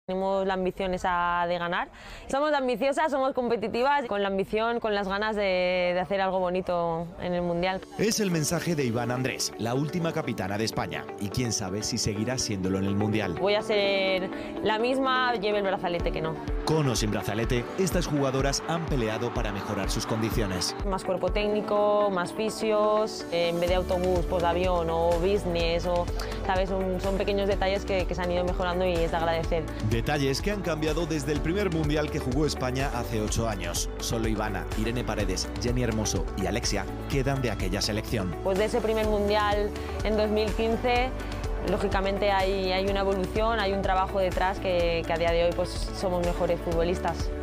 Tenemos la ambición esa de ganar. Somos ambiciosas, somos competitivas, con la ambición, con las ganas de hacer algo bonito en el Mundial. Es el mensaje de Iván Andrés, la última capitana de España. Y quién sabe si seguirá siéndolo en el Mundial. Voy a ser la misma, lleve el brazalete que no. Con o sin brazalete, estas jugadoras han peleado para mejorar sus condiciones. Más cuerpo técnico, más fisios, en vez de autobús, pues de avión o business, o, ¿sabes? Son pequeños detalles que se han ido mejorando y es de agradecer. Detalles que han cambiado desde el primer Mundial que jugó España hace 8 años. Solo Ivana, Irene Paredes, Jenny Hermoso y Alexia quedan de aquella selección. Pues de ese primer Mundial en 2015, lógicamente hay una evolución, hay un trabajo detrás que a día de hoy pues somos mejores futbolistas.